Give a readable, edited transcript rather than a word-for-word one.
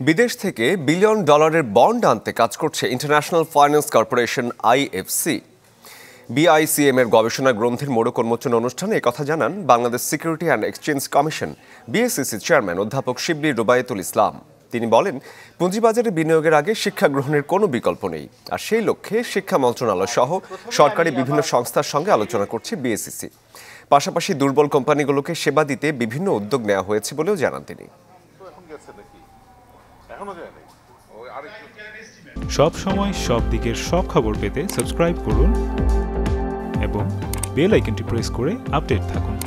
বিদেশ থেকে বিলিয়ন ডলারের বন্ড আনতে কাজ করছে International Finance Corporation IFC. BICM এর গবেষণা গ্রন্থের মোড়ক উন্মোচন অনুষ্ঠানে একথা জানান Bangladesh Security and Exchange Commission BSCC chairman অধ্যাপক শিবলি রুবায়েতুল ইসলাম। তিনি বলেন, পুঁজিবাজারে বিনিয়োগের আগে শিক্ষা গ্রহণের কোনো বিকল্প নেই, আর সেই লক্ষ্যে শিক্ষা মন্ত্রণালয় সহ সরকারি বিভিন্ন সংস্থার সঙ্গে আলোচনা করছে বিএসসিসি। পাশাপাশি দুর্বল কোম্পানিগুলোকে সেবা দিতে বিভিন্ন উদ্যোগ নেওয়া হয়েছে বলেও জানান তিনি। সব সময় সব দিকের সব খবর পেতে সাবস্ক্রাইব করুন এবং বেল আইকনটি প্রেস করে আপডেট থাকুন।